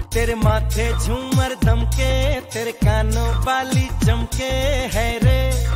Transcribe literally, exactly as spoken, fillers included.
तेरे माथे झूमर दमके, तेरे कानों वाली चमके है रे।